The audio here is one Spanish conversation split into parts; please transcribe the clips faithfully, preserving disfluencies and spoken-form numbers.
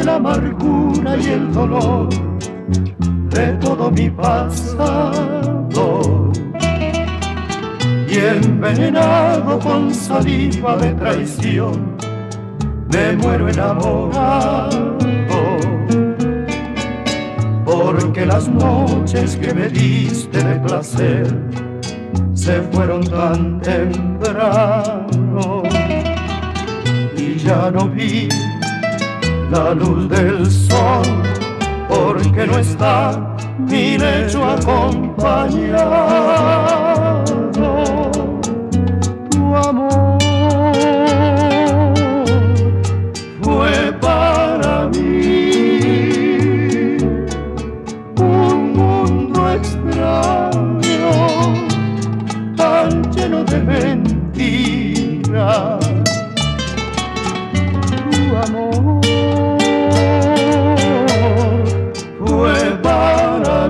la amargura y el dolor de todo mi pasado, y envenenado con saliva de traición me muero enamorado, porque las noches que me diste de placer se fueron tan temprano y ya no vi la luz del sol, porque no está mi lecho acompañado. Tu amor fue para mí un mundo extraño, tan lleno de mentiras. Tu amor fue para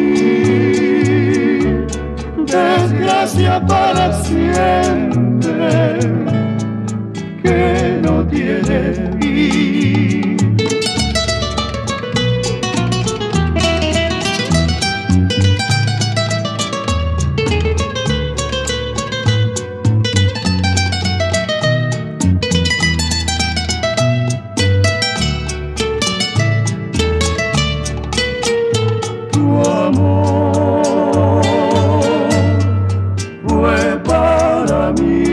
mí desgracia para siempre, que no tiene fin. Fue para mí